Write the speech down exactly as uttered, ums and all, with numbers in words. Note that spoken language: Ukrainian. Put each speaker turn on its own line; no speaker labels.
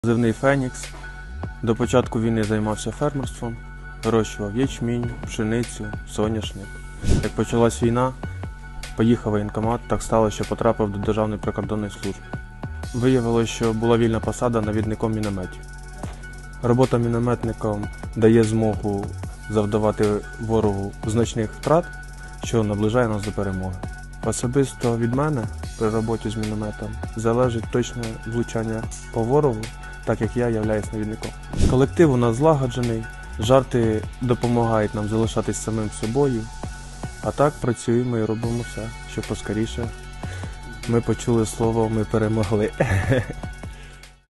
Позивний Фенікс. До початку війни займався фермерством, вирощував ячмінь, пшеницю, соняшник. Як почалась війна, поїхав в воєнкомат, так стало, що потрапив до Державної прикордонної служби. Виявилося, що була вільна посада навідником мінометів. Робота мінометником дає змогу завдавати ворогу значних втрат, що наближає нас до перемоги. Особисто від мене при роботі з мінометом залежить точне влучання по ворогу, так як я являюсь навідником. Колектив у нас злагоджений, жарти допомагають нам залишатись самим собою, а так працюємо і робимо все, щоб поскоріше ми почули слово «ми перемогли».